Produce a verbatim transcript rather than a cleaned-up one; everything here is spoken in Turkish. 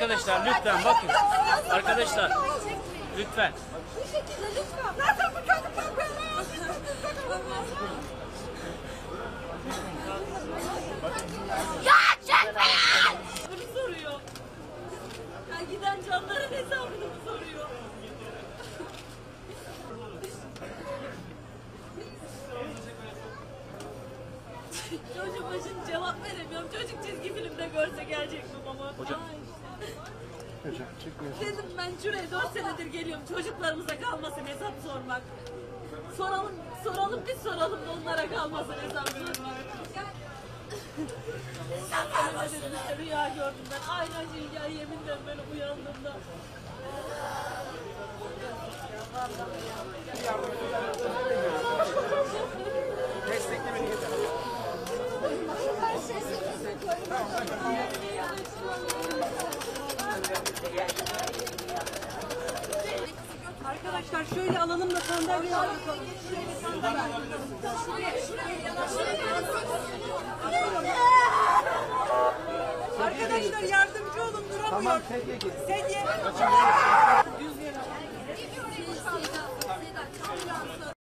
Arkadaşlar lütfen bakın. Arkadaşlar lütfen. Bu şekilde lütfen. Zaten bu çocuklar böyle. Ya çekmeyin! Bunu soruyor. Ya giden canların hesabını mı soruyor? Çocuk başın cevap veremiyorum. Çocuk çizgi filmde görse gelecek mi baba? Hocam. Hocam çıkmıyor. Dedim ben şuraya dört senedir geliyorum. Çocuklarımıza kalmasın hesap sormak. Soralım, soralım biz soralım da onlara kalmasın hesap sormak. Sen dedim işte rüya gördüm ben. Aynen şey ya yeminle böyle uyandığımda. Destekle beni yeter. Arkadaşlar şöyle alalım da sandalye alalım. Arkadaşlar yardımcı olun, duramıyor. Tamam, sedye git. Sedye. Yüz lira.